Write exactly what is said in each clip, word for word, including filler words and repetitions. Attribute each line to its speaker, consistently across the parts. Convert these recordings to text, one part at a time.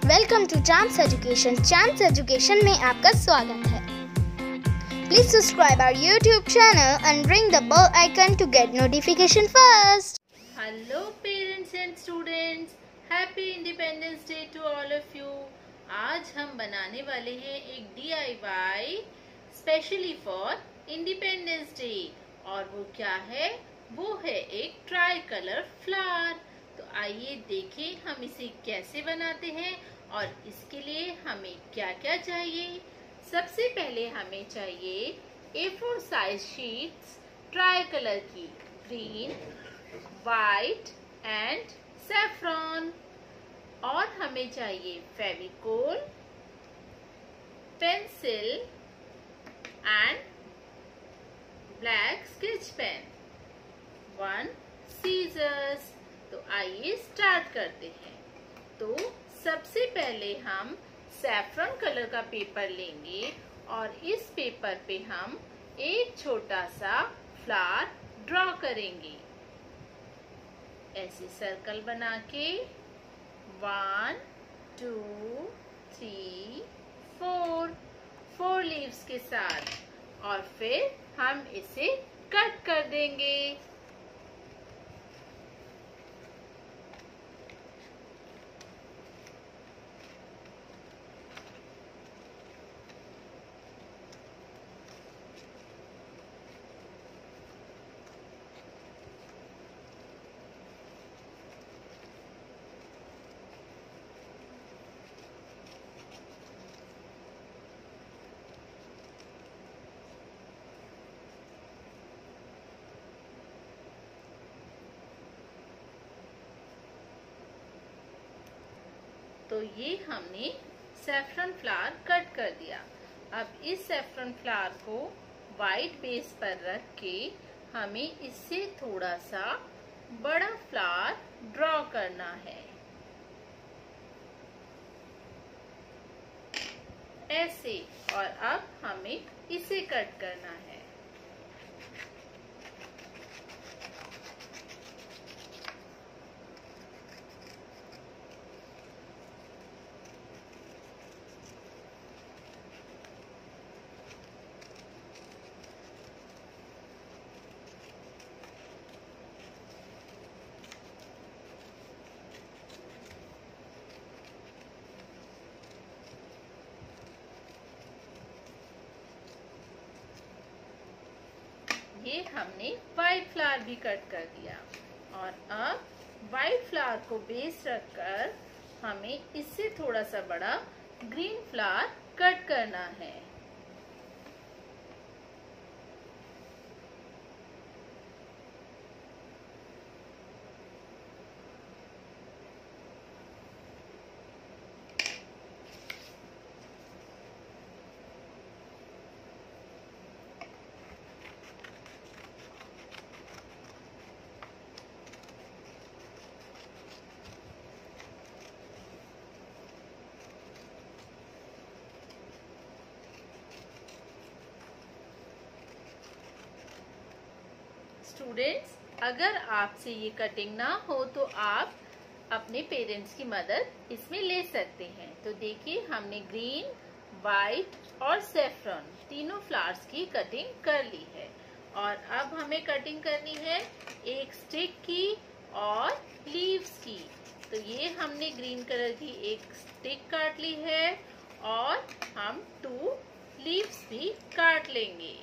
Speaker 1: Welcome to Chance Education. Chance Education में आपका स्वागत है। Please subscribe our YouTube channel and ring the bell icon to get notification first.
Speaker 2: Hello parents and students, happy Independence Day to all of you. आज हम बनाने वाले हैं एक D I Y specially for Independence Day. और वो क्या है? वो है एक ट्राई कलर फ्लावर। तो आइए देखें हम इसे कैसे बनाते हैं और इसके लिए हमें क्या क्या चाहिए। सबसे पहले हमें चाहिए A four size sheets tricolour की, ग्रीन, वाइट एंड सैफ्रॉन। और हमें चाहिए Fevicol, pencil and black sketch pen, one scissors. तो आइए स्टार्ट करते हैं। तो सबसे पहले हम सैफ्रॉन कलर का पेपर लेंगे और इस पेपर पे हम एक छोटा सा फ्लावर ड्रॉ करेंगे। ऐसे सर्कल बना के one two three four four leaves के साथ, और फिर हम इसे कट कर देंगे। तो ये हमने सैफ्रॉन फ्लावर कट कर दिया। अब इस सैफ्रॉन फ्लावर को वाइट बेस पर रख के हमें इससे थोड़ा सा बड़ा फ्लावर ड्रॉ करना है, ऐसे। और अब हमें इसे कट करना है। ये हमने व्हाइट फ्लावर भी कट कर दिया। और अब व्हाइट फ्लावर को बेस रखकर हमें इससे थोड़ा सा बड़ा ग्रीन फ्लावर कट करना है। स्टूडेंट्स, अगर आपसे ये कटिंग ना हो तो आप अपने पेरेंट्स की मदद इसमें ले सकते हैं। तो देखिए, हमने ग्रीन, वाइट और सैफ्रॉन तीनों फ्लावर्स की कटिंग कर ली है। और अब हमें कटिंग करनी है एक स्टिक की और लीव्स की। तो ये हमने ग्रीन कलर की एक स्टिक काट ली है और हम टू लीव्स भी काट लेंगे।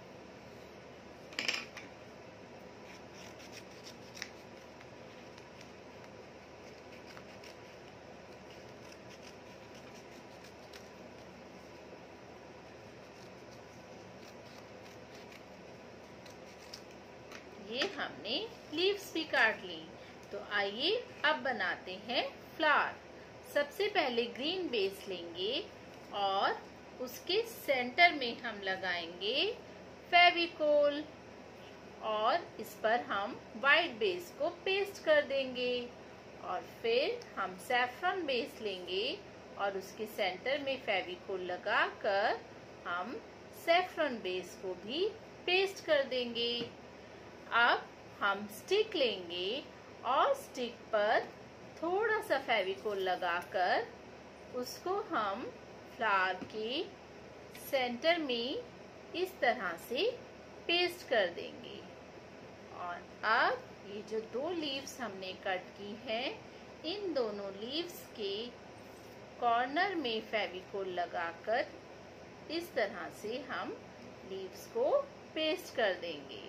Speaker 2: ये हमने लीव्स भी काट ली। तो आइए अब बनाते हैं फ्लावर। सबसे पहले ग्रीन बेस लेंगे और उसके सेंटर में हम लगाएंगे फेविकोल, और इस पर हम वाइट बेस को पेस्ट कर देंगे। और फिर हम सैफ्रॉन बेस लेंगे और उसके सेंटर में फेविकोल लगाकर हम सैफ्रॉन बेस को भी पेस्ट कर देंगे। अब हम स्टिक लेंगे और स्टिक पर थोड़ा सा फेविकोल लगाकर उसको हम फ्लावर के सेंटर में इस तरह से पेस्ट कर देंगे। और अब ये जो दो लीव्स हमने कट की हैं, इन दोनों लीव्स के कॉर्नर में फेविकोल लगाकर इस तरह से हम लीव्स को पेस्ट कर देंगे।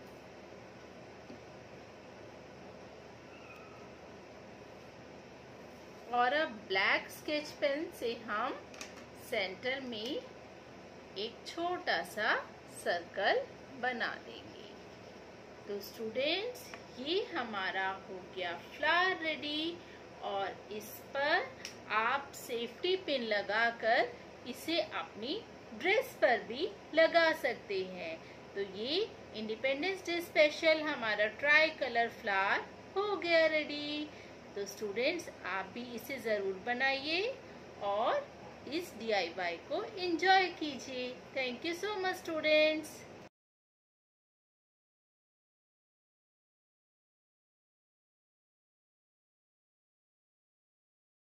Speaker 2: और अब ब्लैक स्केच पेन से हम सेंटर में एक छोटा सा सर्कल बना देंगे। तो स्टूडेंट्स, ये हमारा हो गया फ्लावर रेडी। और इस पर आप सेफ्टी पिन लगाकर इसे अपनी ड्रेस पर भी लगा सकते हैं। तो ये इंडिपेंडेंस डे स्पेशल हमारा ट्राई कलर फ्लावर हो गया रेडी। तो स्टूडेंट्स, आप भी इसे ज़रूर बनाइए और इस डी आई वाई को एंजॉय कीजिए। Thank you so much students.